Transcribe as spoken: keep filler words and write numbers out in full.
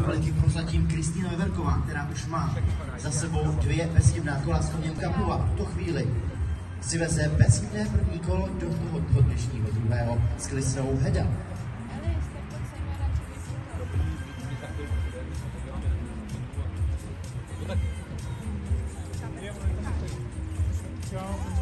republiky prozatím Kristýna Veverková, která už má za sebou dvě bezchybná kola s koněm Kapu a v tuto chvíli si veze bezchybné první kolo do toho dnešního druhého s Klisnou Heda. Ciao.